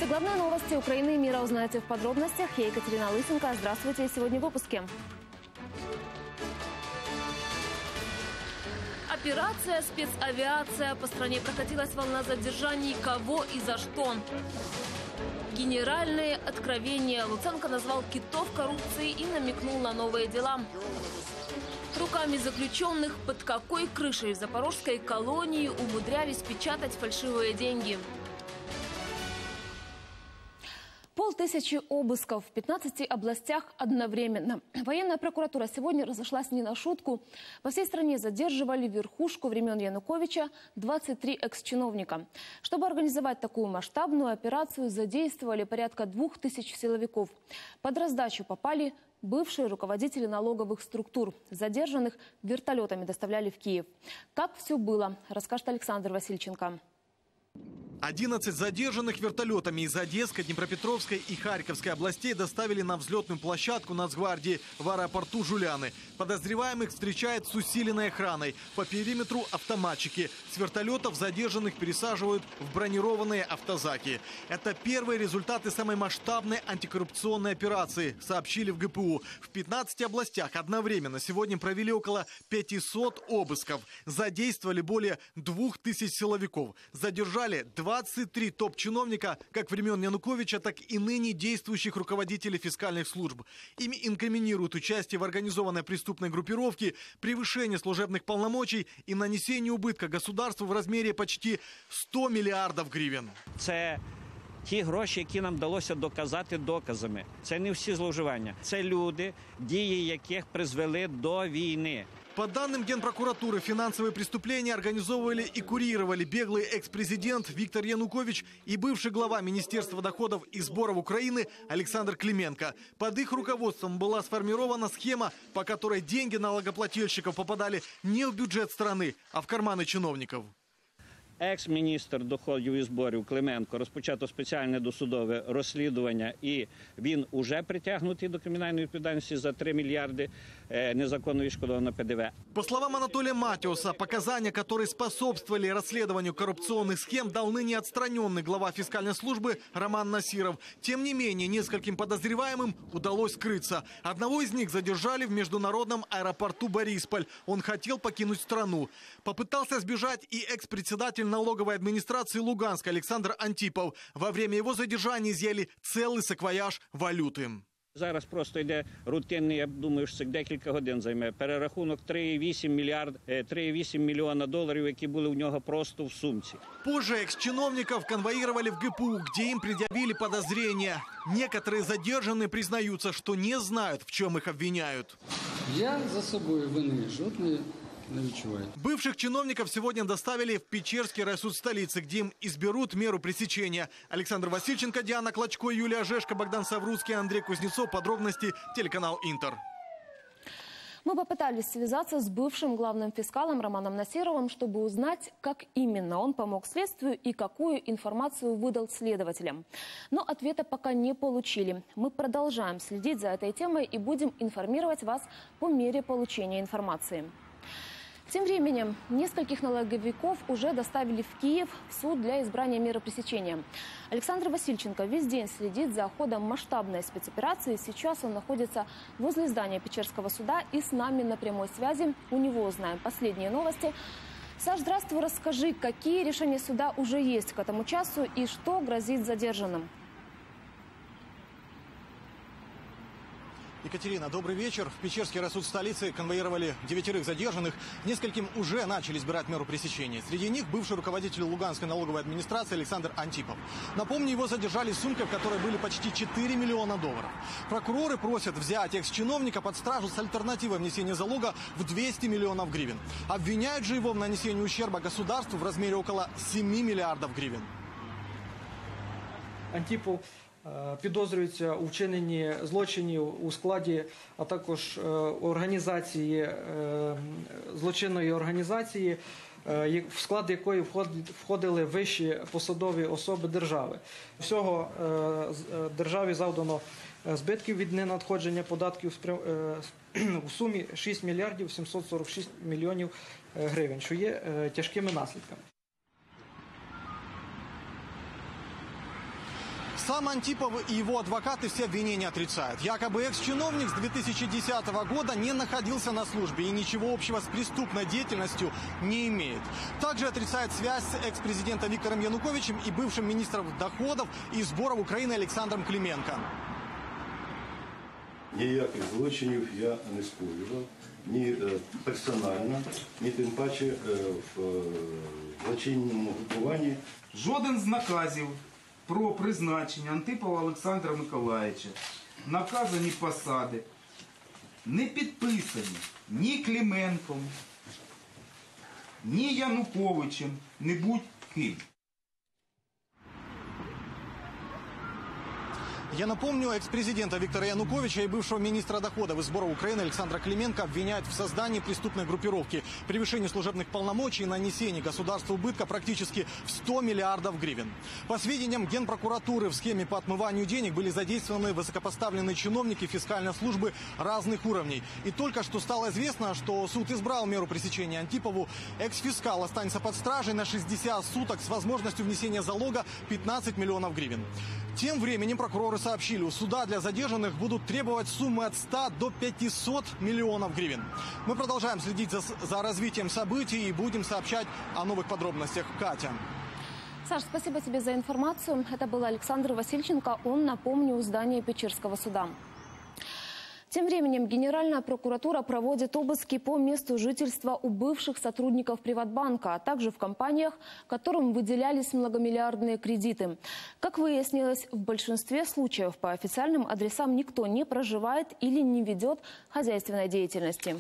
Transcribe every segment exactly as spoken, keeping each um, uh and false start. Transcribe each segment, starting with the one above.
Все главные новости Украины и мира узнаете в подробностях. Я Екатерина Лысенко. Здравствуйте. Сегодня в выпуске. Операция «Спецавиация». По стране прокатилась волна задержаний. Кого и за что? Генеральные откровения. Луценко назвал китов коррупции и намекнул на новые дела. Руками заключенных под какой крышей в запорожской колонии умудрялись печатать фальшивые деньги. Полтысячи обысков в пятнадцати областях одновременно. Военная прокуратура сегодня разошлась не на шутку. По всей стране задерживали верхушку времен Януковича двадцать три экс-чиновника. Чтобы организовать такую масштабную операцию, задействовали порядка двух тысяч силовиков. Под раздачу попали бывшие руководители налоговых структур. Задержанных вертолетами доставляли в Киев. Как все было, расскажет Александр Васильченко. одиннадцать задержанных вертолетами из Одесской, Днепропетровской и Харьковской областей доставили на взлетную площадку Нацгвардии в аэропорту Жуляны. Подозреваемых встречают с усиленной охраной. По периметру автоматчики. С вертолетов задержанных пересаживают в бронированные автозаки. Это первые результаты самой масштабной антикоррупционной операции, сообщили в ГПУ. В пятнадцати областях одновременно сегодня провели около пятисот обысков. Задействовали более двух тысяч силовиков. Задержали двадцать три топ-чиновника как времен Януковича, так и ныне действующих руководителей фискальных служб. Ими инкриминируют участие в организованной преступной группировке, превышение служебных полномочий и нанесение убытка государству в размере почти ста мільярдів гривень. Це ті гроші, які нам вдалося доказати доказами. Це не всі зловживання. Це люди, дії яких призвели до війни. По данным Генпрокуратуры, финансовые преступления организовывали и курировали беглый экс-президент Виктор Янукович и бывший глава Министерства доходов и сборов Украины Александр Клименко. Под их руководством была сформирована схема, по которой деньги налогоплательщиков попадали не в бюджет страны, а в карманы чиновников. Екс-міністр доходів і зборів Клименко розпочато спеціальне досудове розслідування, і він уже притягнутий до кримінальної відповідальності за три мільярди незаконно відшкодованого Пе Де Ве. По словам Анатолия Матиуса, показания, которые способствовали расследованию коррупционных схем, дал ныне отстраненный глава фискальной службы Роман Насиров. Тем не менее, нескольким подозреваемым удалось скрыться. Одного из них задержали в международном аэропорту Борисполь. Он хотел покинуть страну. Попытался сбежать и экс-председатель налоговой администрации Луганска Александр Антипов. Во время его задержания изъяли целый саквояж валюты. Зараз просто йде рутинний, я думаю, що це декілька годин займе, перерахунок три цілих вісім мільярд, три цілих вісім мільйона доларів, які були у нього просто в сумці. Позже экс-чиновников конвоировали в ГПУ, где им предъявили подозрения. Некоторые задержанные признаются, что не знают, в чем их обвиняют. Я за собой вины жодної не відчуваю. Бывших чиновников сегодня доставили в Печерский райсуд столицы, где им изберут меру пресечения. Александр Васильченко, Диана Клочко, Юлия Жешко, Богдан Савруцкий, Андрей Кузнецов. Подробности телеканал Интер. Мы попытались связаться с бывшим главным фискалом Романом Насировым, чтобы узнать, как именно он помог следствию и какую информацию выдал следователям. Но ответа пока не получили. Мы продолжаем следить за этой темой и будем информировать вас по мере получения информации. Тем временем, нескольких налоговиков уже доставили в Киев в суд для избрания меры пресечения. Александр Васильченко весь день следит за ходом масштабной спецоперации. Сейчас он находится возле здания Печерского суда и с нами на прямой связи. У него узнаем последние новости. Саш, здравствуй, расскажи, какие решения суда уже есть к этому часу и что грозит задержанным? Екатерина, добрый вечер. В Печерский райсуд столицы конвоировали девятерых задержанных. Нескольким уже начали избирать меру пресечения. Среди них бывший руководитель Луганской налоговой администрации Александр Антипов. Напомню, его задержали с сумкой, в которой были почти четыре миллиона долларов. Прокуроры просят взять экс-чиновника под стражу с альтернативой внесения залога в двести миллионов гривен. Обвиняют же его в нанесении ущерба государству в размере около семи миллиардов гривен. Антипов підозрюється у вчиненні злочинів у складі, а також організації, злочинної організації, в склад якої входили вищі посадові особи держави. Всього державі завдано збитків від ненадходження податків у сумі шість мільярдів сімсот сорок шість мільйонів гривень, що є тяжкими наслідками. Сам Антипов и его адвокаты все обвинения отрицают. Якобы экс-чиновник с две тысячи десятого года не находился на службе и ничего общего с преступной деятельностью не имеет. Также отрицает связь с экс-президентом Виктором Януковичем и бывшим министром доходов и сборов Украины Александром Клименко. Ніяких злочинів я не скоював, ні персонально, ні тим паче в злочинному групуванні. Жоден з наказів про призначення Антипова Олександра Миколаївича, наказані посади, не підписані ні Клименком, ні Януковичем, не будь-ким. Я напомню, экс-президента Виктора Януковича и бывшего министра доходов и сборов Украины Александра Клименко обвиняют в создании преступной группировки, превышении служебных полномочий и нанесении государству убытка практически в сто миллиардов гривен. По сведениям Генпрокуратуры, в схеме по отмыванию денег были задействованы высокопоставленные чиновники фискальной службы разных уровней. И только что стало известно, что суд избрал меру пресечения Антипову. Экс-фискал останется под стражей на шестьдесят суток с возможностью внесения залога пятнадцать миллионов гривен. Тем временем прокуроры сообщили, у суда для задержанных будут требовать суммы от ста до пятисот миллионов гривен. Мы продолжаем следить за, за развитием событий и будем сообщать о новых подробностях. Катя. Саш, спасибо тебе за информацию. Это был Александр Васильченко. Он, напомню, у здания Печерского суда. Тем временем Генеральная прокуратура проводит обыски по месту жительства у бывших сотрудников Приватбанка, а также в компаниях, которым выделялись многомиллиардные кредиты. Как выяснилось, в большинстве случаев по официальным адресам никто не проживает или не ведет хозяйственной деятельности.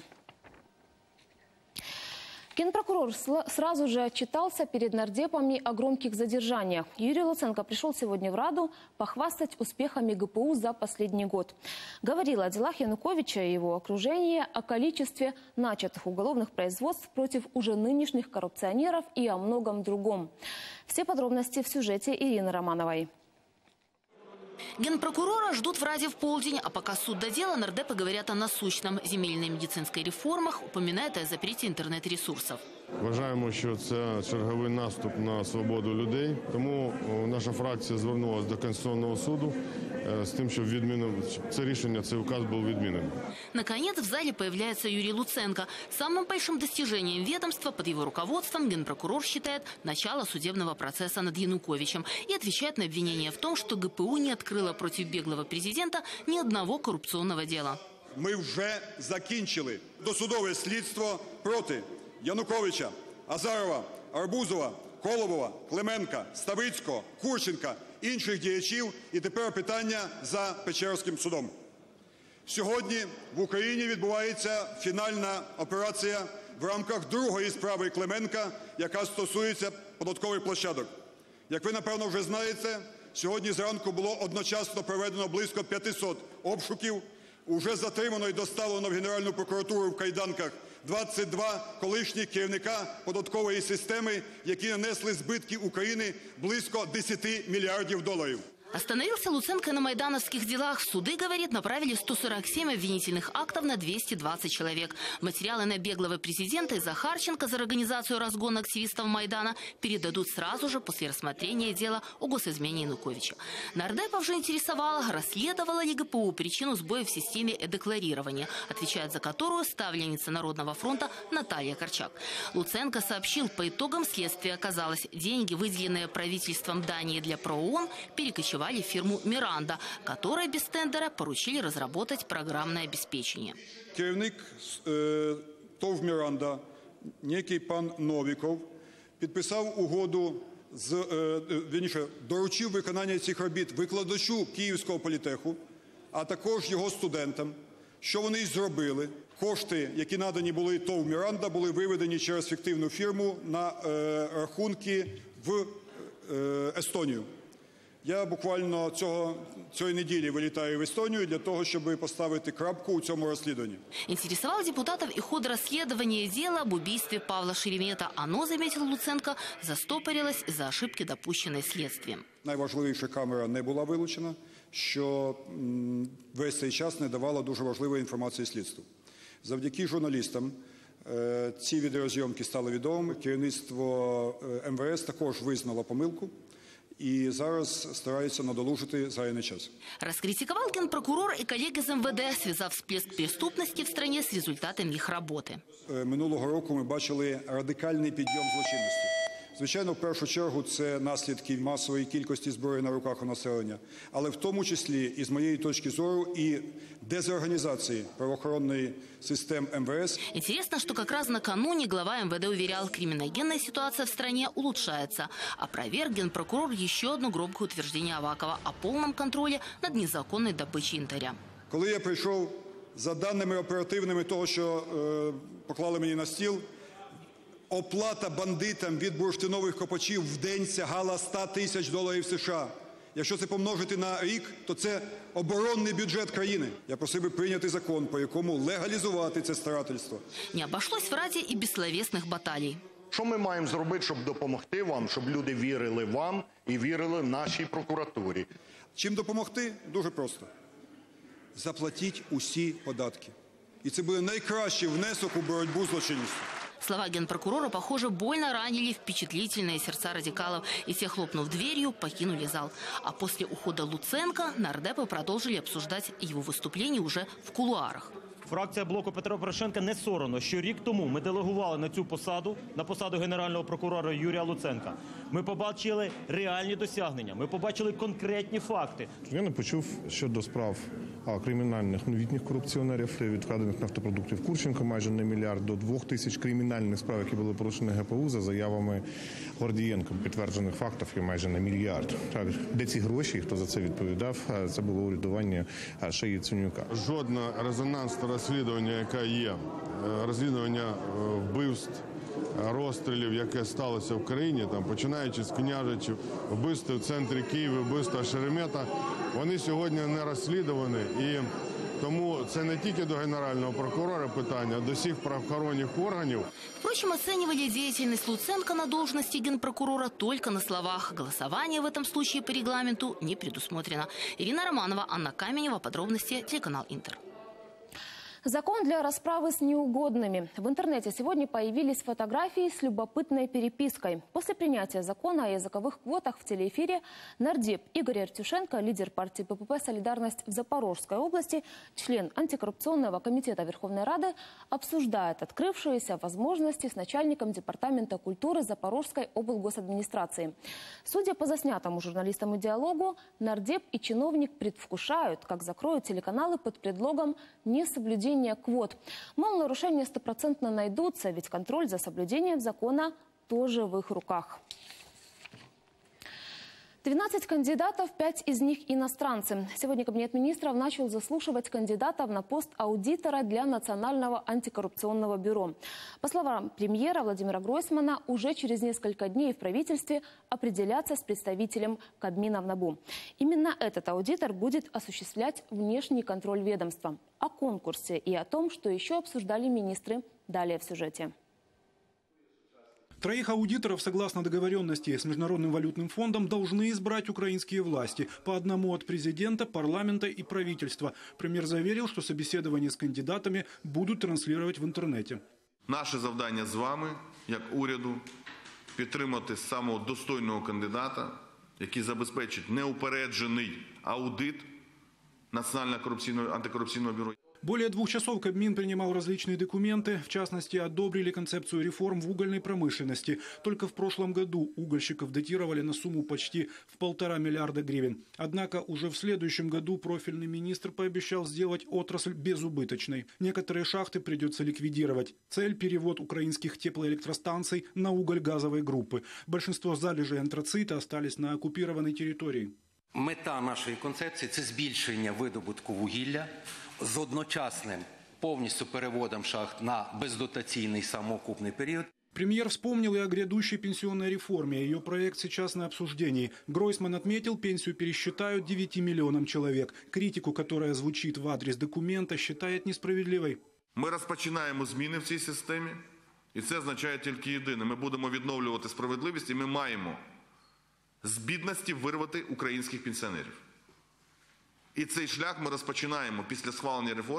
Генпрокурор сразу же отчитался перед нардепами о громких задержаниях. Юрий Луценко пришел сегодня в Раду похвастать успехами ГПУ за последний год. Говорил о делах Януковича и его окружения, о количестве начатых уголовных производств против уже нынешних коррупционеров и о многом другом. Все подробности в сюжете Ирины Романовой. Генпрокурора ждут в Раде в полдень, а пока суд до дела, нардепы говорят о насущном. Земельной и медицинской реформах, упоминает о запреті інтернет-ресурсів. Вважаємо, що це черговий наступ на свободу людей. Тому наша фракція звернулася до Конституційного суду з тим, щоб відмінив це рішення, цей указ був відмінений. Наконец в зале появляется Юрий Луценко. Самым большим достижением ведомства под его руководством генпрокурор считает начало судебного процесса над Януковичем и отвечает на обвинение в том, что ГПУ не открыло против беглого президента ни одного коррупционного дела. Ми вже закінчили досудове слідство проти Януковича, Азарова, Арбузова, Колобова, Клименка, Ставицького, Курченка, інших діячів. І тепер питання за Печерським судом. Сьогодні в Україні відбувається фінальна операція в рамках другої справи Клименка, яка стосується податкових площадок. Як ви, напевно, вже знаєте, сьогодні зранку було одночасно проведено близько п'ятисот обшуків. Уже затримано і доставлено в Генеральну прокуратуру в кайданках двадцять два колишніх керівника податкової системи, які нанесли збитки України близько десяти мільярдів доларів. Остановился Луценко на майдановских делах. Суды, говорит, направили сто сорок семь обвинительных актов на двести двадцать человек. Материалы на беглого президента и Захарченко за организацию разгона активистов Майдана передадут сразу же после рассмотрения дела о госизмене Януковича. Нардепов же интересовало, расследовала ли ГПУ причину сбоя в системе э-декларирования, отвечает за которую ставленница Народного фронта Наталья Корчак. Луценко сообщил, по итогам следствия оказалось, деньги, выделенные правительством Дании для ПРООН, перекочевали в фирму «Миранда», которой без тендера поручили разработать программное обеспечение. Керівник е, ТОВ «Миранда», некий пан Новіков, підписав угоду, з, е, вірніше, доручив виконання цих робіт викладачу Київського політеху, а також його студентам. Що вони й зробили? Кошти, які надані були ТОВ «Миранда», були виведені через фіктивну фірму на е, рахунки в е, Естонію. Я буквально цього, цієї неділі вилітаю в Естонию для того, чтобы поставить крапку у цьому розслідуванні. Интересовал депутатов и ход расследования дела об убийстве Павла Шеремета. Оно, заметил Луценко, застопорилось из-за ошибки, допущенной следствием. Найважливіша камера не була вилучена, що м, весь цей час не давала дуже важливої інформації слідству. Завдяки журналістам е, ці відеозйомки стали відомими. Керівництво е, ем ве ес також визнало помилку і зараз стараються надолужити згаяний час. Раскритиковал генпрокурор и коллеги из эм вэ дэ, связав всплеск преступности в стране с результатами их работы. Минулого року ми бачили радикальний підйом злочинності. Звичайно, в першу чергу це наслідки масової кількості зброї на руках у населення, але в тому числі, і з моєї точки зору, і дезорганизации правоохранной системы эм вэ эс. Интересно, что как раз накануне глава эм вэ дэ уверял, криминогенная ситуация в стране улучшается. Опроверг генпрокурор еще одно громкое утверждение Авакова о полном контроле над незаконной добычей янтаря. Коли я прийшов за даними оперативними того, що е, поклали мені на стіл, оплата бандитам від бурштинових копачів в день сягала ста тисяч доларів США. Якщо це помножити на рік, то це оборонний бюджет країни. Я просив би прийняти закон, по якому легалізувати це старательство. Не обошлось в Раді і без словесних баталій. Що ми маємо зробити, щоб допомогти вам, щоб люди вірили вам і вірили нашій прокуратурі? Чим допомогти? Дуже просто. Заплатіть усі податки. І це буде найкращий внесок у боротьбу з злочинністю. Слова генпрокурора, похоже, больно ранили впечатлительные сердца радикалов, и те, хлопнув дверью, покинули зал. А после ухода Луценко нардепы продолжили обсуждать его выступление уже в кулуарах. Фракція блоку Петра Порошенка не соромно, що рік тому ми делегували на цю посаду, на посаду генерального прокурора Юрія Луценка. Ми побачили реальні досягнення, ми побачили конкретні факти. Я не почув щодо справ кримінальних новітніх корупціонерів, від вкрадених нафтопродуктів Курченка майже на мільярд, до двох тисяч кримінальних справ, які були порушені ге пе у за заявами Гордієнка, підтверджених фактів є майже на мільярд. Так, де ці гроші, хто за це відповідав, це було урядування ще Яценюка. Жодна резонансна розслідування, яке є, розслідування вбивств, розстрілів, яке сталося в країні, там, починаючи з Княжичів, вбивства в центрі Києва, вбивства Шеремета, вони сьогодні не розслідувані. І тому це не тільки до генерального прокурора питання, а до всіх правоохоронних органів. Впрочем, оценивали деятельность Луценко на должности генпрокурора только на словах. Голосование в этом случае по регламенту не предусмотрено. Ирина Романова, Анна Каменева. Подробности телеканал Интер. Закон для расправы с неугодными. В интернете сегодня появились фотографии с любопытной перепиской. После принятия закона о языковых квотах в телеэфире нардеп Игорь Артюшенко, лидер партии пэ пэ пэ «Солидарность» в Запорожской области, член антикоррупционного комитета Верховной Рады, обсуждает открывшиеся возможности с начальником департамента культуры Запорожской облгосадминистрации. Судя по заснятому журналистам диалогу, нардеп и чиновник предвкушают, как закроют телеканалы под предлогом несоблюдения квот. Мол, нарушения стопроцентно найдутся, ведь контроль за соблюдением закона тоже в их руках. двенадцать кандидатов, пять из них иностранцы. Сегодня Кабинет министров начал заслушивать кандидатов на пост аудитора для Национального антикоррупционного бюро. По словам премьера Владимира Гройсмана, уже через несколько дней в правительстве определяться с представителем Кабмина в НАБУ. Именно этот аудитор будет осуществлять внешний контроль ведомства. О конкурсе и о том, что еще обсуждали министры, далее в сюжете. Троих аудиторов, согласно договоренности с Международным валютным фондом, должны избрать украинские власти. По одному от президента, парламента и правительства. Премьер заверил, что собеседования с кандидатами будут транслировать в интернете. Наше завдання з вами, як уряду, підтримати самого достойного кандидата, який забезпечить неупереджений аудит Национального антикоррупционного бюро. Более двух часов Кабмин принимал различные документы. В частности, одобрили концепцию реформ в угольной промышленности. Только в прошлом году угольщиков датировали на сумму почти в полтора миллиарда гривен. Однако уже в следующем году профильный министр пообещал сделать отрасль безубыточной. Некоторые шахты придется ликвидировать. Цель – перевод украинских теплоэлектростанций на уголь газовой группы. Большинство залежей антрацита остались на оккупированной территории. Мета нашої концепції – це збільшення видобутку вугілля з одночасним повністю переводом шахт на бездотаційний самоокупний період. Премьер вспомнил и о грядущей пенсионной реформе. Ее проект сейчас на обсуждении. Гройсман отметил, пенсию пересчитают девяти миллионам человек. Критику, которая звучит в адрес документа, считает несправедливой. Ми розпочинаємо зміни в цій системі, і це означає тільки єдине. Ми будемо відновлювати справедливість, і ми маємо з бідності вирвати українських пенсіонерів. І цей шлях ми розпочинаємо після схвалення реформи.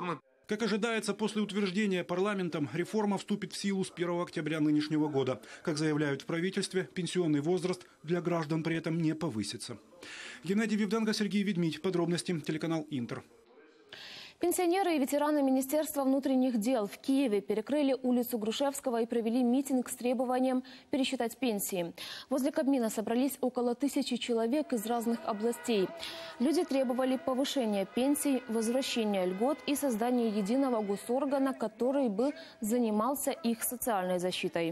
Как ожидается, после утверждения парламентом реформа вступит в силу с первого октября нынешнего года. Как заявляют в правительстве, пенсионный возраст для граждан при этом не повысится. Геннадий Вивденко, Сергей Ведмидь. Подробности. Телеканал Интер. Пенсионеры и ветераны Министерства внутренних дел в Киеве перекрыли улицу Грушевского и провели митинг с требованием пересчитать пенсии. Возле Кабмина собрались около тысячи человек из разных областей. Люди требовали повышения пенсий, возвращения льгот и создания единого госоргана, который бы занимался их социальной защитой.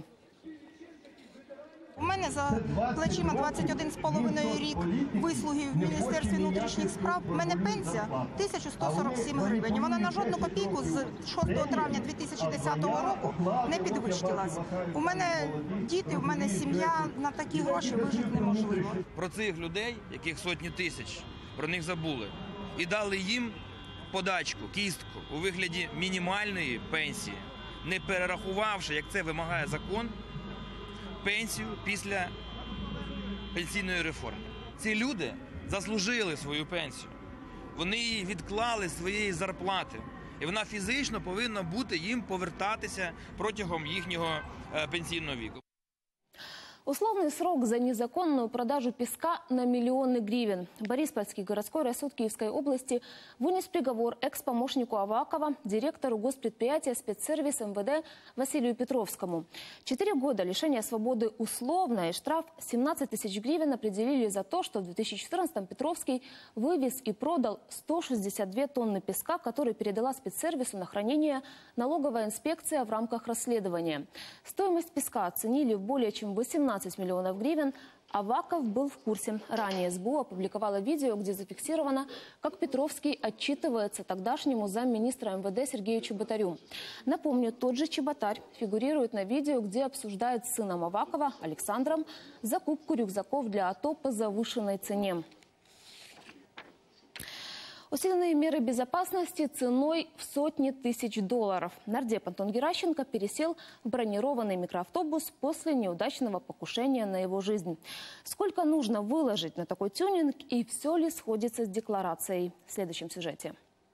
У мене за плечима двадцять один з половиною рік вислуги в Міністерстві внутрішніх справ. У мене пенсія тисяча сто сорок сім гривень. Вона на жодну копійку з шостого травня дві тисячі десятого року не підвищилась. У мене діти, у мене сім'я, на такі гроші вижити неможливо. Про цих людей, яких сотні тисяч, про них забули. І дали їм подачку, кістку у вигляді мінімальної пенсії, не перерахувавши, як це вимагає закон, пенсію після пенсійної реформи. Ці люди заслужили свою пенсію. Вони її відклали з своєї зарплати. І вона фізично повинна бути їм повертатися протягом їхнього пенсійного віку. Условный срок за незаконную продажу песка на миллионы гривен. Бориспольский городской рассуд Киевской области вынес приговор экс-помощнику Авакова, директору госпредприятия «Спецсервис МВД» Василию Петровскому. Четыре года лишения свободы условно и штраф семнадцать тысяч гривен определили за то, что в две тысячи четырнадцатом Петровский вывез и продал сто шестьдесят две тонны песка, который передала спецсервису на хранение налоговая инспекция в рамках расследования. Стоимость песка оценили в более чем восемнадцать миллионов гривен. Аваков был в курсе. Ранее СБУ опубликовала видео, где зафиксировано, как Петровский отчитывается тогдашнему замминистра МВД Сергею Чеботарю. Напомню, тот же Чеботарь фигурирует на видео, где обсуждает с сыном Авакова, Александром, закупку рюкзаков для АТО по завышенной цене. Усиленные меры безопасности ценой в сотни тысяч долларов. Нардеп Антон Геращенко пересел в бронированный микроавтобус после неудачного покушения на его жизнь. Сколько нужно выложить на такой тюнинг и все ли сходится с декларацией? В следующем сюжете.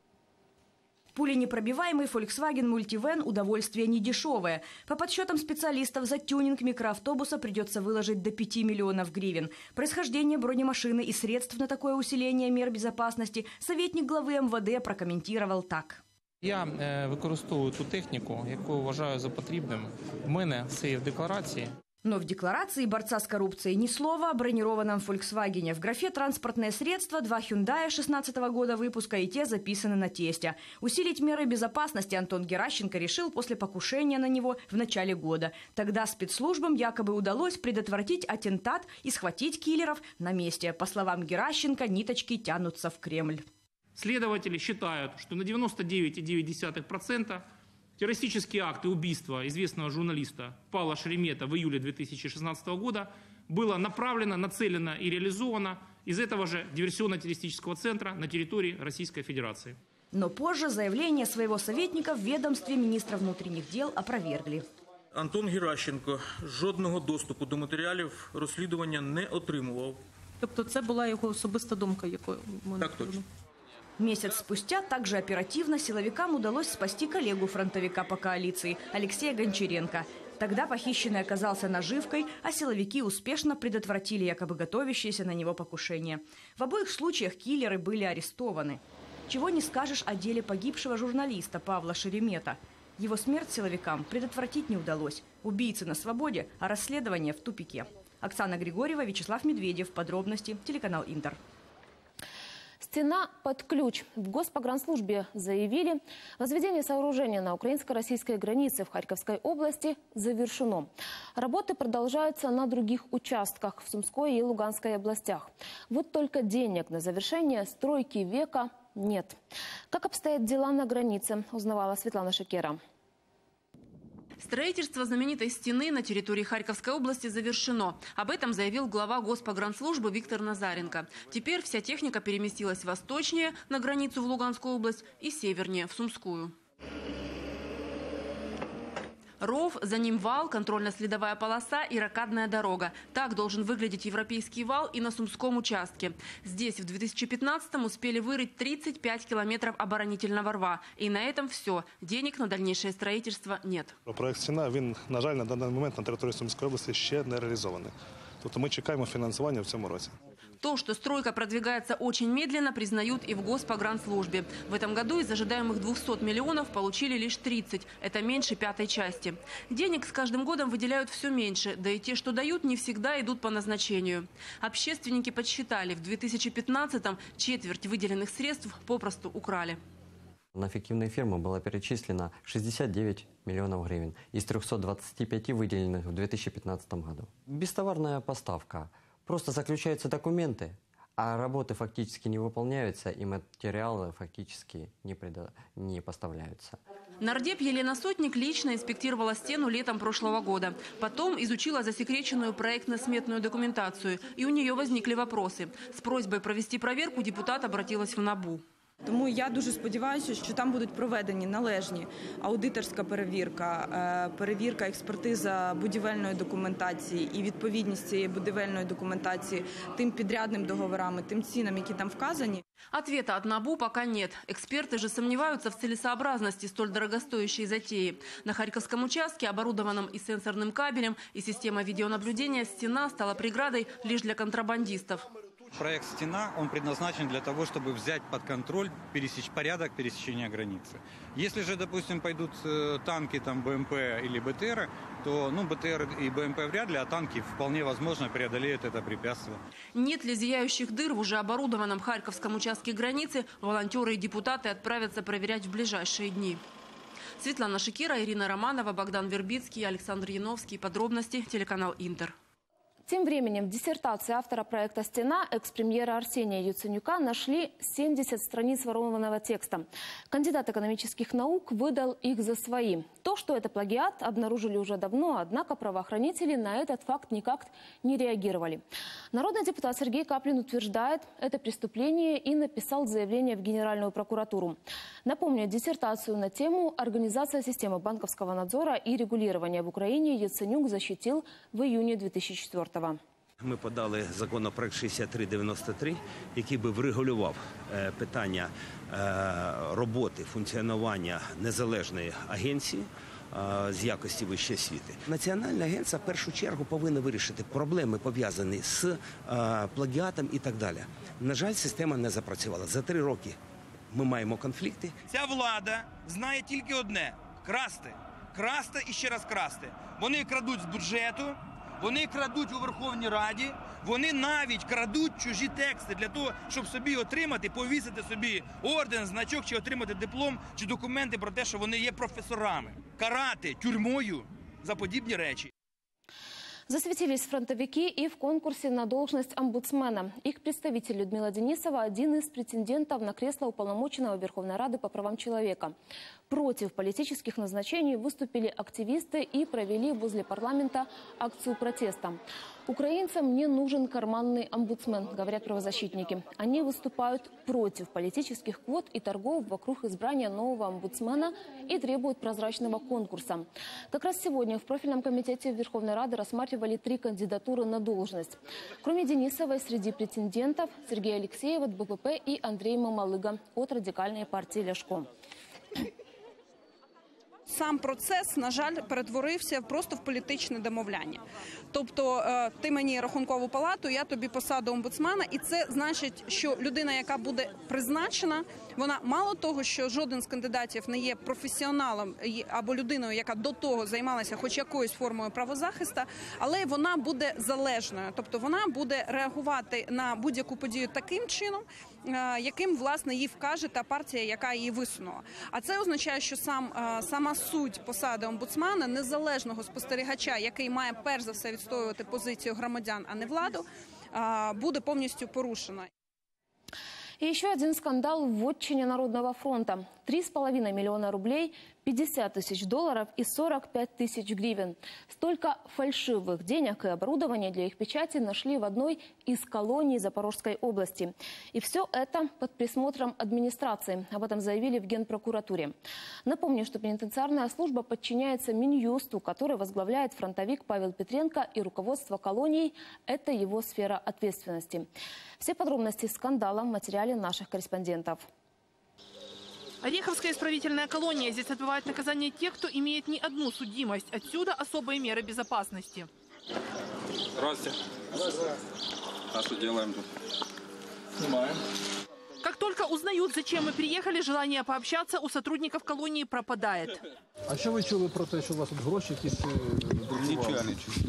Пуленепробиваемый Volkswagen Multivan – удовольствие недешевое. По подсчетам специалистов, за тюнинг микроавтобуса придется выложить до пяти миллионов гривен. Происхождение бронемашины и средств на такое усиление мер безопасности советник главы МВД прокомментировал так. Я е, використовую ту техніку, яку вважаю за потрібним. В мене все є в декларації. Но в декларации борца с коррупцией ни слова о бронированном «Фольксвагене». В графе «Транспортное средство» два «Хюндая» шестнадцатого года выпуска, и те записаны на тесте. Усилить меры безопасности Антон Геращенко решил после покушения на него в начале года. Тогда спецслужбам якобы удалось предотвратить аттентат и схватить киллеров на месте. По словам Геращенко, ниточки тянутся в Кремль. Следователи считают, что на девяносто девять целых девять десятых процента террористические акты убийства известного журналиста Павла Шеремета в июле две тысячи шестнадцатого года было направлено, нацелено и реализовано из этого же диверсионно-террористического центра на территории Российской Федерации. Но позже заявление своего советника в ведомстве министра внутренних дел опровергли. Антон Геращенко жодного доступу до матеріалів розслідування не отримував. Тобто це була його особиста думка, якою ми... Так точно. Месяц спустя также оперативно силовикам удалось спасти коллегу-фронтовика по коалиции Алексея Гончаренко. Тогда похищенный оказался наживкой, а силовики успешно предотвратили якобы готовящееся на него покушение. В обоих случаях киллеры были арестованы. Чего не скажешь о деле погибшего журналиста Павла Шеремета. Его смерть силовикам предотвратить не удалось. Убийцы на свободе, а расследование в тупике. Оксана Григорьева, Вячеслав Медведев. Подробности. Телеканал Интер. Стена под ключ. В Госпогранслужбе заявили, возведение сооружения на украинско-российской границе в Харьковской области завершено. Работы продолжаются на других участках в Сумской и Луганской областях. Вот только денег на завершение стройки века нет. Как обстоят дела на границе, узнавала Светлана Шекера. Строительство знаменитой стены на территории Харьковской области завершено. Об этом заявил глава Госпогранслужбы Виктор Назаренко. Теперь вся техника переместилась восточнее, на границу в Луганскую область, и севернее, в Сумскую. Ров, за ним вал, контрольно-следовая полоса и рокадная дорога. Так должен выглядеть европейский вал и на Сумском участке. Здесь в две тысячи пятнадцатом успели вырыть тридцать пять километров оборонительного рва. И на этом все. Денег на дальнейшее строительство нет. Проект «Стіна», він, на жаль, на даний момент на території Сумської області ще не реалізований. Тобто ми чекаємо фінансування в цьому році. То, что стройка продвигается очень медленно, признают и в Госпогранслужбе. В этом году из ожидаемых двухсот миллионов получили лишь тридцать. Это меньше пятой части. Денег с каждым годом выделяют все меньше, да и те, что дают, не всегда идут по назначению. Общественники подсчитали, в две тысячи пятнадцатом четверть выделенных средств попросту украли. На фиктивные фирмы было перечислено шестьдесят девять миллионов гривен из трёхсот двадцати пяти выделенных в две тысячи пятнадцатом году. Бестоварная поставка. Просто заключаются документы, а работы фактически не выполняются, и материалы фактически не, предо... не поставляются. Нардеп Елена Сотник лично инспектировала стену летом прошлого года. Потом изучила засекреченную проектно-сметную документацию, и у нее возникли вопросы. С просьбой провести проверку депутат обратилась в НАБУ. Тому я дуже сподіваюся, що там будуть проведені належні аудиторська перевірка, перевірка, експертиза будівельної документації і відповідність цієї будівельної документації тим підрядним договорам і тим цінам, які там вказані. Ответа от НАБУ пока нет. Эксперты же сомневаются в целесообразности столь дорогостоящей затеи. На Харьковском участке, оборудованном и сенсорным кабелем, и системой видеонаблюдения, стена стала преградой лишь для контрабандистов. Проект «Стена», он предназначен для того, чтобы взять под контроль пересеч... порядок пересечения границы. Если же, допустим, пойдут танки, там, БМП или БТР, то ну, БТР и БМП вряд ли, а танки вполне возможно преодолеют это препятствие. Нет ли зияющих дыр в уже оборудованном Харьковском участке границы, волонтеры и депутаты отправятся проверять в ближайшие дни. Светлана Шикира, Ирина Романова, Богдан Вербицкий, Александр Яновский. Подробности телеканал «Интер». Тем временем в диссертации автора проекта «Стена» экс-премьера Арсения Яценюка нашли семьдесят страниц ворованного текста. Кандидат экономических наук выдал их за свои. То, что это плагиат, обнаружили уже давно, однако правоохранители на этот факт никак не реагировали. Народный депутат Сергей Каплин утверждает это преступление и написал заявление в Генеральную прокуратуру. Напомню, диссертацию на тему «Организация системы банковского надзора и регулирования в Украине» Яценюк защитил в июне две тысячи четвёртого. Ми подали законопроект шістдесят три дев'яносто три, який би врегулював питання роботи, функціонування незалежної агенції з якості вищої освіти. Національна агенція в першу чергу повинна вирішити проблеми, пов'язані з плагіатом і так далі. На жаль, система не запрацювала. За три роки ми маємо конфлікти. Ця влада знає тільки одне – красти. Красти і ще раз красти. Вони крадуть з бюджету, вони крадуть у Верховній Раді, вони навіть крадуть чужі тексти для того, щоб собі отримати, повісити собі орден, значок, чи отримати диплом, чи документи про те, що вони є професорами. Карати тюрмою за подібні речі. Засветились фронтовики и в конкурсе на должность омбудсмена. Их представитель Людмила Денисова – один из претендентов на кресло уполномоченного Верховной Рады по правам человека. Против политических назначений выступили активисты и провели возле парламента акцию протеста. Украинцам не нужен карманный омбудсмен, говорят правозащитники. Они выступают против политических квот и торгов вокруг избрания нового омбудсмена и требуют прозрачного конкурса. Как раз сегодня в профильном комитете Верховной Рады рассматривали три кандидатуры на должность. Кроме Денисовой, среди претендентов Сергей Алексеев от БПП и Андрей Мамалыга от радикальной партии «Ляшко». Сам процес, на жаль, перетворився просто в політичне домовляння. Тобто ти мені рахункову палату, я тобі посаду омбудсмена, і це значить, що людина, яка буде призначена, вона мало того, що жоден з кандидатів не є професіоналом або людиною, яка до того займалася хоч якоюсь формою правозахисту, але вона буде залежною. Тобто вона буде реагувати на будь-яку подію таким чином, яким, власне, їй вкаже та партія, яка її висунула. А це означає, що сам, сама суть посади омбудсмена, незалежного спостерігача, який має перш за все відстоювати позицію громадян, а не владу, буде повністю порушена. И еще один скандал в вотчине Народного фронта. три с половиной миллиона рублей, пятьдесят тысяч долларов и сорок пять тысяч гривен. Столько фальшивых денег и оборудования для их печати нашли в одной из колоний Запорожской области. И все это под присмотром администрации. Об этом заявили в Генпрокуратуре. Напомню, что пенитенциарная служба подчиняется Минюсту, который возглавляет фронтовик Павел Петренко, и руководство колонией – это его сфера ответственности. Все подробности скандала в материале наших корреспондентов. Ореховская исправительная колония. Здесь отбывают наказание тех, кто имеет не одну судимость. Отсюда особые меры безопасности. Здравствуйте. Здравствуйте. А что делаем тут? Снимаем. Как только узнают, зачем мы приехали, желание пообщаться у сотрудников колонии пропадает. А що ви чули про те, що у вас тут гроші якісь друкували? Нічого не чую.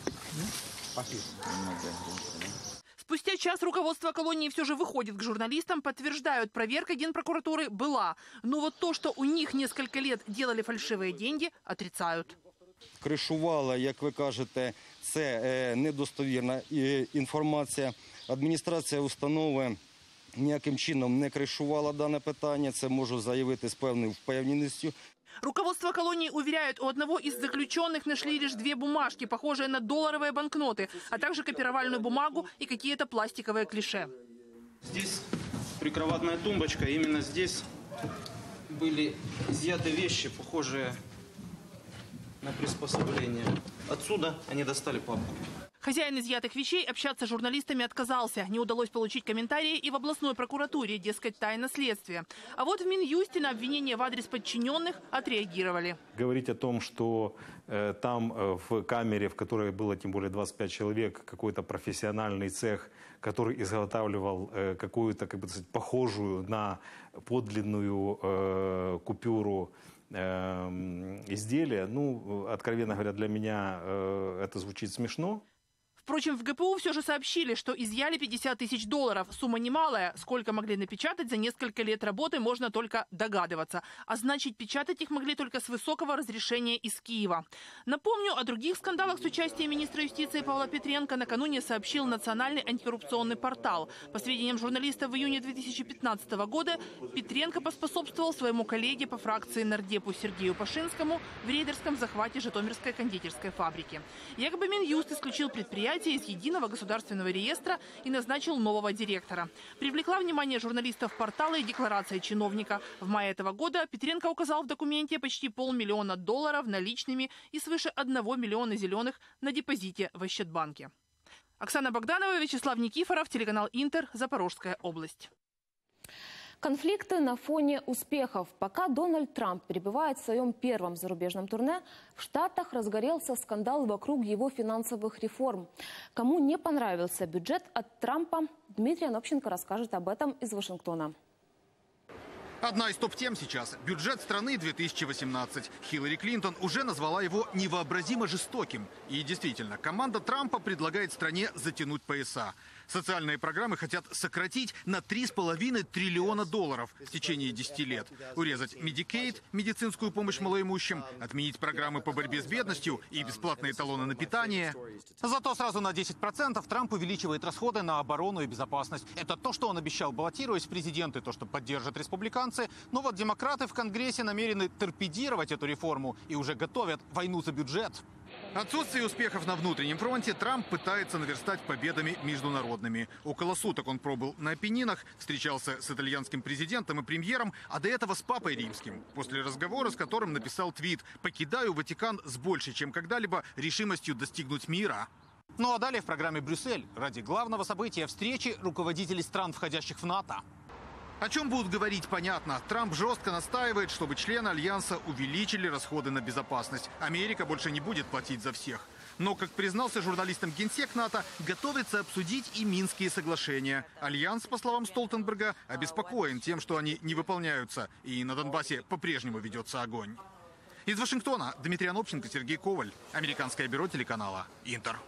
Спустя час руководство колонии все же выходит к журналистам, подтверждают, проверка Генпрокуратуры была. Но вот то, что у них несколько лет делали фальшивые деньги, отрицают. Кришувала, як ви кажете, це недостовірна інформація. Адміністрація установи ніяким чином не кришувала дане питання. Це можу заявити з певною впевненістю. Руководство колонии уверяют, у одного из заключенных нашли лишь две бумажки, похожие на долларовые банкноты, а также копировальную бумагу и какие-то пластиковые клише. Здесь прикроватная тумбочка. Именно здесь были изъяты вещи, похожие на приспособление. Отсюда они достали папку. Хозяин изъятых вещей общаться с журналистами отказался. Не удалось получить комментарии и в областной прокуратуре, дескать, тайна следствия. А вот в Минюсте на обвинение в адрес подчиненных отреагировали. Говорить о том, что э, там э, в камере, в которой было тем более двадцать пять человек, какой-то профессиональный цех, который изготавливал э, какую-то, как бы сказать, похожую на подлинную э, купюру э, изделия, ну, откровенно говоря, для меня э, это звучит смешно. Впрочем, в ГПУ все же сообщили, что изъяли пятьдесят тысяч долларов. Сумма немалая. Сколько могли напечатать за несколько лет работы, можно только догадываться. А значит, печатать их могли только с высокого разрешения из Киева. Напомню, о других скандалах с участием министра юстиции Павла Петренко накануне сообщил Национальный антикоррупционный портал. По сведениям журналистов, в июне две тысячи пятнадцатого года Петренко поспособствовал своему коллеге по фракции нардепу Сергею Пашинскому в рейдерском захвате Житомирской кондитерской фабрики. Якобы Минюст исключил предприятие из единого государственного реестра и назначил нового директора. Привлекла внимание журналистов портала и декларация чиновника. В мае этого года Петренко указал в документе почти полмиллиона долларов наличными и свыше одного миллиона зеленых на депозите в Ощадбанке. Оксана Богданова, Вячеслав Никифоров, телеканал Интер, Запорожская область. Конфликты на фоне успехов. Пока Дональд Трамп пребывает в своем первом зарубежном турне, в Штатах разгорелся скандал вокруг его финансовых реформ. Кому не понравился бюджет от Трампа, Дмитрий Анопченко расскажет об этом из Вашингтона. Одна из топ-тем сейчас – бюджет страны две тысячи восемнадцать. Хиллари Клинтон уже назвала его невообразимо жестоким. И действительно, команда Трампа предлагает стране затянуть пояса. Социальные программы хотят сократить на три с половиной триллиона долларов в течение десяти лет. Урезать Medicaid, медицинскую помощь малоимущим, отменить программы по борьбе с бедностью и бесплатные талоны на питание. Зато сразу на десять процентов Трамп увеличивает расходы на оборону и безопасность. Это то, что он обещал, баллотируясь в президенты, то, что поддержат республиканцы. Но вот демократы в Конгрессе намерены торпедировать эту реформу и уже готовят войну за бюджет. Отсутствие успехов на внутреннем фронте Трамп пытается наверстать победами международными. Около суток он пробыл на Апеннинах, встречался с итальянским президентом и премьером, а до этого с папой римским. После разговора, с которым написал твит: «Покидаю Ватикан с большей, чем когда-либо, решимостью достигнуть мира». Ну а далее в программе «Брюссель» ради главного события встречи руководителей стран, входящих в НАТО. О чем будут говорить, понятно. Трамп жестко настаивает, чтобы члены Альянса увеличили расходы на безопасность. Америка больше не будет платить за всех. Но, как признался журналистам генсек НАТО, готовится обсудить и Минские соглашения. Альянс, по словам Столтенберга, обеспокоен тем, что они не выполняются. И на Донбассе по-прежнему ведется огонь. Из Вашингтона Дмитрий Анопченко, Сергей Коваль. Американское бюро телеканала «Интер».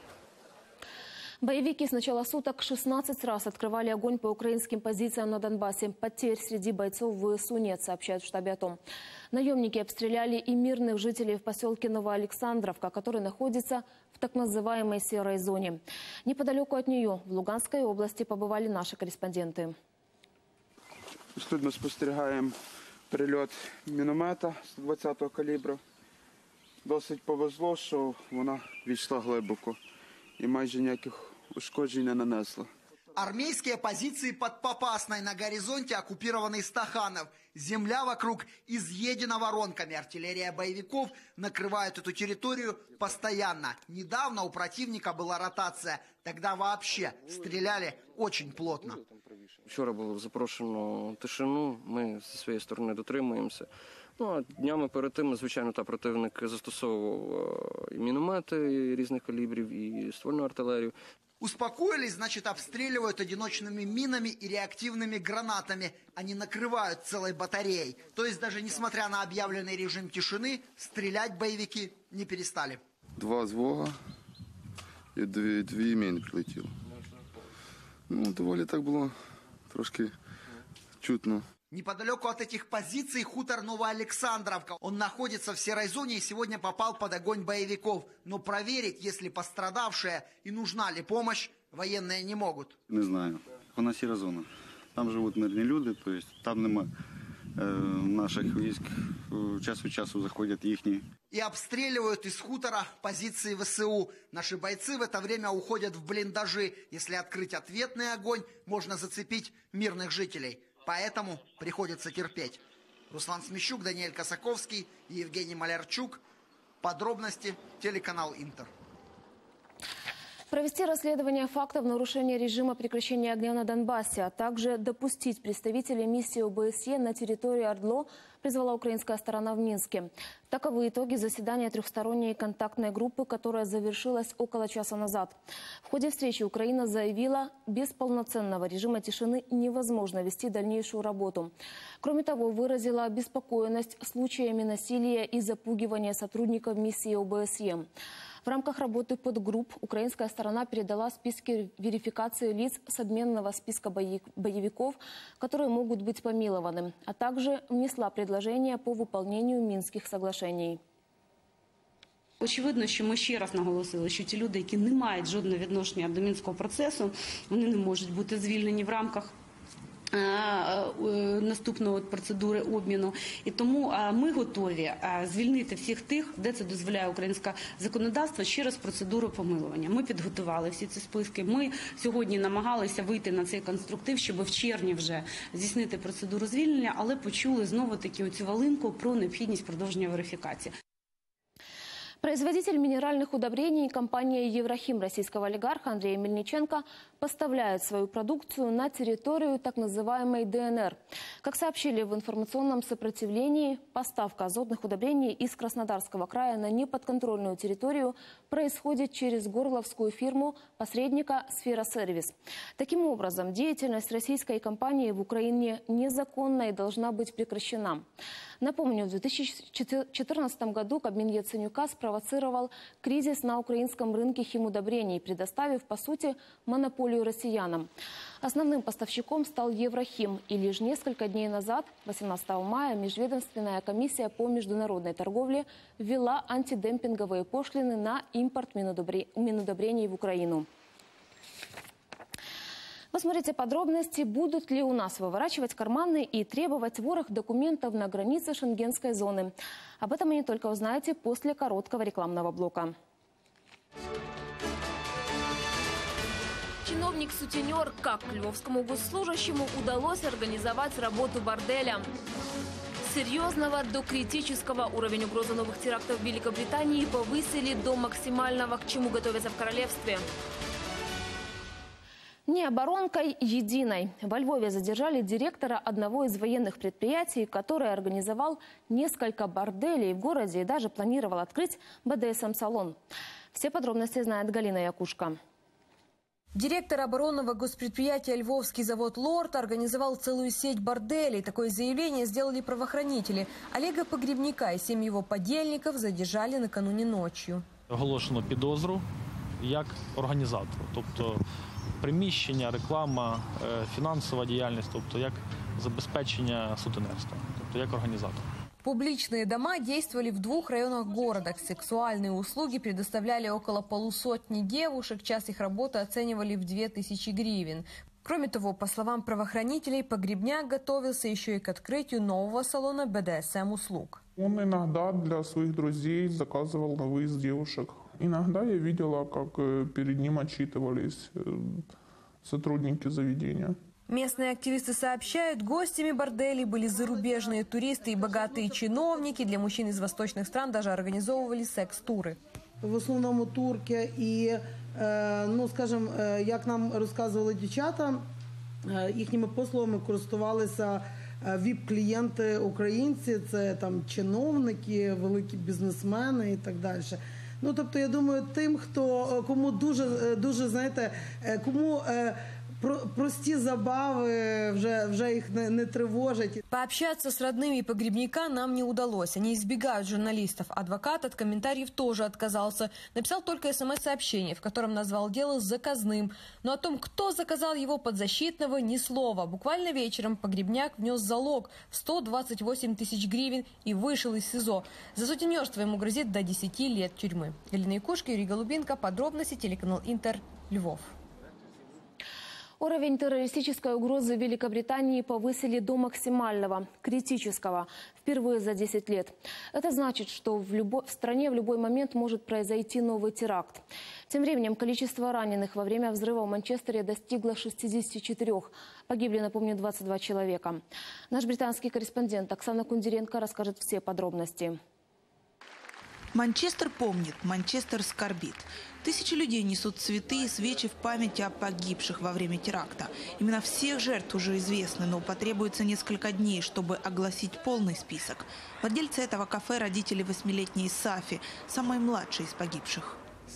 Боевики с начала суток шестнадцать раз открывали огонь по украинским позициям на Донбассе. Потерь среди бойцов ВСУ нет, сообщают в штабе АТО. Наемники обстреляли и мирных жителей в поселке Новоалександровка, который находится в так называемой серой зоне. Неподалеку от нее, в Луганской области, побывали наши корреспонденты. Тут мы спостерігаємо прильот міномета сто двадцятого калібру. Досить повезло, що вона війшла глибоко і майже ніяких ушкоджень не нанесла. Армейские позиции под Попасной на горизонте оккупированный Стаханов. Земля вокруг изъедена воронками. Артиллерия боевиков накрывает эту территорию постоянно. Недавно у противника была ротация. Тогда вообще стреляли очень плотно. Вчора було запрошено тишину, ми зі своєї сторони дотримуємося. Ну, а днями перед тим, звичайно, та противник застосовував і міномети різних калібрів, і ствольну артилерію. Успокоились, значит, обстреливают одиночными минами и реактивными гранатами. Они накрывают целой батареей. То есть даже несмотря на объявленный режим тишины, стрелять боевики не перестали. Два з Вога і дві, дві міни прилетіло. Ну, доволі так було трошки чутно. Неподалеку от этих позиций хутор Новоалександровка. Он находится в серой зоне и сегодня попал под огонь боевиков. Но проверить, если пострадавшие и нужна ли помощь, военные не могут. Не знаю. Вона сіра зона. Там живуть мирні люди, то есть там нема е, наших військ. Час від часу заходять їхні. И обстреливают из хутора позиции ВСУ. Наши бойцы в это время уходят в блиндажи. Если открыть ответный огонь, можно зацепить мирных жителей. Поэтому приходится терпеть. Руслан Смещук, Даниэль Косаковский и Евгений Малярчук. Подробности телеканал Интер. Провести расследование фактов нарушения режима прекращения огня на Донбассе, а также допустить представителей миссии ОБСЕ на территории ОРДЛО призвала украинская сторона в Минске. Таковы итоги заседания трехсторонней контактной группы, которая завершилась около часа назад. В ходе встречи Украина заявила, без полноценного режима тишины невозможно вести дальнейшую работу. Кроме того, выразила обеспокоенность случаями насилия и запугивания сотрудников миссии ОБСЕ. В рамках работы подгрупп украинская сторона передала списки верификации лиц с обменного списка боевиков, которые могут быть помилованы, а также внесла предложения по выполнению Мінських соглашений. Очевидно, що ми ще раз наголосили, що ті люди, які не мають жодного відношення до Мінського процесу, вони не можуть бути звільнені в рамках наступної процедури обміну. І тому ми готові звільнити всіх тих, де це дозволяє українське законодавство, через процедуру помилування. Ми підготували всі ці списки. Ми сьогодні намагалися вийти на цей конструктив, щоб в червні вже здійснити процедуру звільнення, але почули знову-таки оцю волинку про необхідність продовження верифікації. Производитель минеральных удобрений компания «Еврохим» российского олигарха Андрея Мельниченко поставляет свою продукцию на территорию так называемой ДНР. Как сообщили в информационном сопротивлении, поставка азотных удобрений из Краснодарского края на неподконтрольную территорию происходит через горловскую фирму посредника «Сфера-сервис». Таким образом, деятельность российской компании в Украине незаконна и должна быть прекращена. Напомню, в две тысячи четырнадцатом году Кабмин Яценюка спровоцировал кризис на украинском рынке химудобрений, предоставив, по сути, монополию россиянам. Основным поставщиком стал Еврохим. И лишь несколько дней назад, восемнадцатого мая, Межведомственная комиссия по международной торговле ввела антидемпинговые пошлины на импорт минудобрений в Украину. Вы смотрите подробности, будут ли у нас выворачивать карманы и требовать ворох документов на границе шенгенской зоны. Об этом вы не только узнаете после короткого рекламного блока. Чиновник-сутенер, как львовскому госслужащему удалось организовать работу борделя. С серьезного до критического уровень угрозы новых терактов в Великобритании повысили до максимального, к чему готовятся в королевстве. Не оборонкой единой. Во Львове задержали директора одного из военных предприятий, который организовал несколько борделей в городе и даже планировал открыть бэ дэ эс эм-салон. Все подробности знает Галина Якушка. Директор оборонного госпредприятия «Львовский завод «Лорд» организовал целую сеть борделей. Такое заявление сделали правоохранители. Олега Погребняка и семь его подельников задержали накануне ночью. Оголошено підозру як організатору, тобто приміщення, реклама, фінансова діяльність, тобто як забезпечення сутенерства, тобто як організатор. Публичные дома действовали в двух районах города. Сексуальные услуги предоставляли около полусотни девушек. Час их работы оценивали в две тысячи гривен. Кроме того, по словам правоохранителей, Погребняк готовился еще и к открытию нового салона бэ дэ эс эм-услуг. Он иногда для своих друзей заказывал на выезд девушек. Иногда я видела, как перед ним отчитывались сотрудники заведения. Местные активисты сообщают, гостями борделей были зарубежные туристы и богатые чиновники. Для мужчин из восточных стран даже организовывали секс-туры. В основному турки і, ну, скажімо, як нам розказували дівчата, їхніми послугами користувалися віп-клієнти українці, це там чиновники, великі бізнесмени і так далі. Ну, тобто, я думаю, тим, хто, кому дуже, дуже, знаєте, кому прості забави вже, вже их не, не тревожат. Пообщаться с родными Погребняка нам не удалось. Они избегают журналистов. Адвокат от комментариев тоже отказался. Написал только смс-сообщение, в котором назвал дело заказным. Но о том, кто заказал его подзащитного, ни слова. Буквально вечером Погребняк внес залог в сто двадцать восемь тысяч гривен и вышел из СИЗО. За сутенерство ему грозит до десяти лет тюрьмы. Галина Якушка, Юрий Голубенко. Подробности, телеканал Интер, Львов. Уровень террористической угрозы в Великобритании повысили до максимального, критического, впервые за десять лет. Это значит, что в, любой, в стране в любой момент может произойти новый теракт. Тем временем количество раненых во время взрыва в Манчестере достигло шестидесяти четырёх. Погибли, напомню, двадцать два человека. Наш британский корреспондент Оксана Кундеренко расскажет все подробности. Манчестер помнит, Манчестер скорбит. Тысячи людей несут цветы и свечи в память о погибших во время теракта. Именно всех жертв уже известны, но потребуется несколько дней, чтобы огласить полный список. Владельцы этого кафе – родители восьмилетней Сафи, самой младшей из погибших.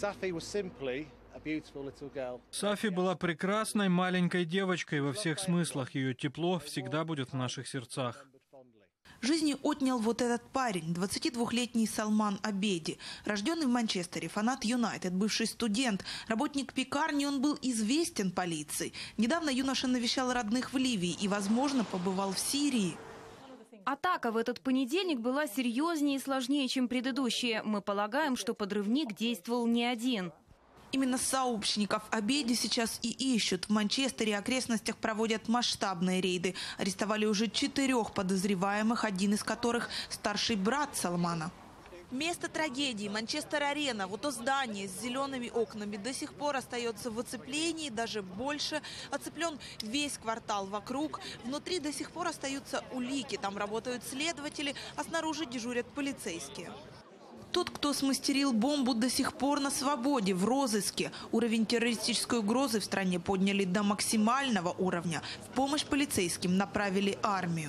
Сафи была прекрасной маленькой девочкой во всех смыслах. Ее тепло всегда будет в наших сердцах. Жизни отнял вот этот парень, двадцатидвухлетний Салман Абеди. Рожденный в Манчестере, фанат Юнайтед, бывший студент, работник пекарни, он был известен полиции. Недавно юноша навещал родных в Ливии и, возможно, побывал в Сирии. Атака в этот понедельник была серьезнее и сложнее, чем предыдущие. Мы полагаем, что подрывник действовал не один. Именно сообщников Абеди сейчас и ищут. В Манчестере и окрестностях проводят масштабные рейды. Арестовали уже четырех подозреваемых, один из которых старший брат Салмана. Место трагедии – Манчестер-арена. Вот то здание с зелеными окнами до сих пор остается в оцеплении, даже больше. Оцеплен весь квартал вокруг. Внутри до сих пор остаются улики. Там работают следователи, а снаружи дежурят полицейские. Тот, кто смастерил бомбу, до сих пор на свободе, в розыске. Уровень террористической угрозы в стране подняли до максимального уровня. В помощь полицейским направили армию.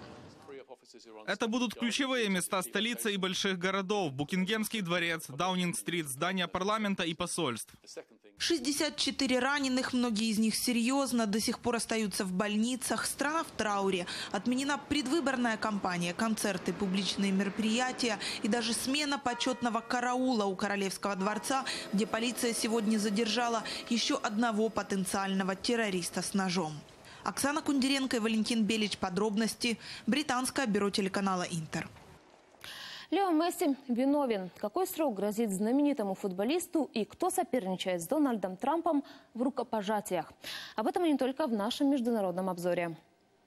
Это будут ключевые места столицы и больших городов. Букингемский дворец, Даунинг-стрит, здания парламента и посольств. шестьдесят четыре раненых, многие из них серьезно, до сих пор остаются в больницах. Страна в трауре. Отменена предвыборная кампания, концерты, публичные мероприятия и даже смена почетного караула у Королевского дворца, где полиция сегодня задержала еще одного потенциального террориста с ножом. Оксана Кундеренко и Валентин Белич. Подробности. Британское бюро телеканала Интер. Лео Месси виновен. Какой срок грозит знаменитому футболисту и кто соперничает с Дональдом Трампом в рукопожатиях? Об этом и не только в нашем международном обзоре.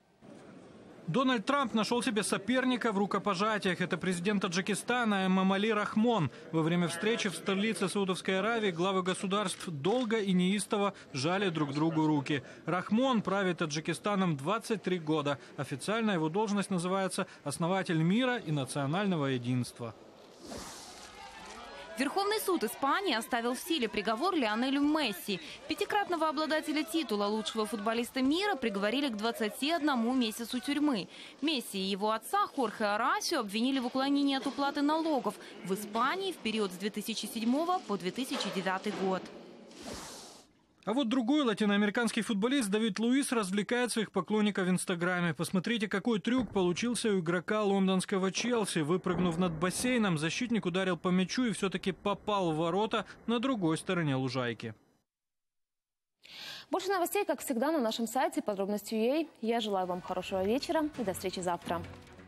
Дональд Трамп нашел себе соперника в рукопожатиях. Это президент Таджикистана Эмомали Рахмон. Во время встречи в столице Саудовской Аравии главы государств долго и неистово жали друг другу руки. Рахмон правит Таджикистаном двадцать три года. Официально его должность называется «Основатель мира и национального единства». Верховный суд Испании оставил в силе приговор Лионелю Месси. Пятикратного обладателя титула лучшего футболиста мира приговорили к двадцати одному месяцу тюрьмы. Месси и его отца Хорхе Арасио обвинили в уклонении от уплаты налогов в Испании в период с две тысячи седьмого по две тысячи девятый год. А вот другой латиноамериканский футболист Давид Луис развлекает своих поклонников в Инстаграме. Посмотрите, какой трюк получился у игрока лондонского Челси. Выпрыгнув над бассейном, защитник ударил по мячу и все-таки попал в ворота на другой стороне лужайки. Больше новостей, как всегда, на нашем сайте подробности точка ю а. Я желаю вам хорошего вечера и до встречи завтра.